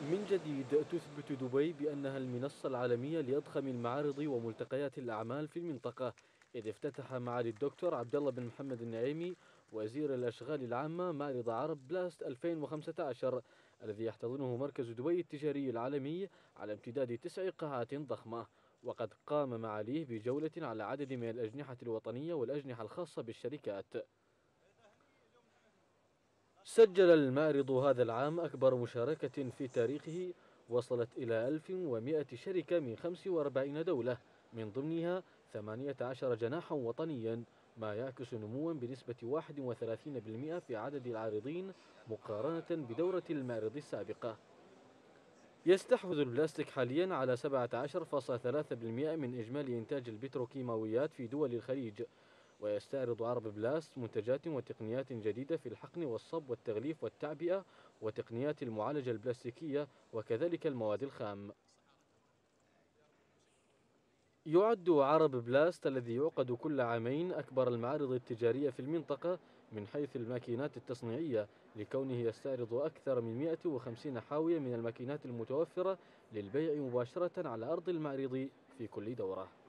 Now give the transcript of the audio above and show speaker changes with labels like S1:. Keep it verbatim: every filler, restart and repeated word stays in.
S1: من جديد تثبت دبي بأنها المنصة العالمية لأضخم المعارض وملتقيات الأعمال في المنطقة، إذ افتتح معالي الدكتور عبد الله بن محمد النعيمي وزير الأشغال العامة معرض عرب بلاست ألفين وخمسة عشر الذي يحتضنه مركز دبي التجاري العالمي على امتداد تسع قاعات ضخمة. وقد قام معاليه بجولة على عدد من الأجنحة الوطنية والأجنحة الخاصة بالشركات. سجل المعرض هذا العام أكبر مشاركة في تاريخه، وصلت إلى ألف ومئة شركة من خمس وأربعين دولة، من ضمنها ثمانية عشر جناحا وطنيا، ما يعكس نموا بنسبة واحد وثلاثين بالمئة في عدد العارضين مقارنة بدورة المعرض السابقة. يستحوذ البلاستيك حاليا على سبعة عشر فاصلة ثلاثة بالمئة من إجمالي إنتاج البتروكيماويات في دول الخليج. ويستعرض عرب بلاست منتجات وتقنيات جديدة في الحقن والصب والتغليف والتعبئة وتقنيات المعالجة البلاستيكية وكذلك المواد الخام. يعد عرب بلاست الذي يعقد كل عامين أكبر المعارض التجارية في المنطقة من حيث الماكينات التصنيعية، لكونه يستعرض أكثر من مئة وخمسين حاوية من الماكينات المتوفرة للبيع مباشرة على أرض المعرض في كل دورة.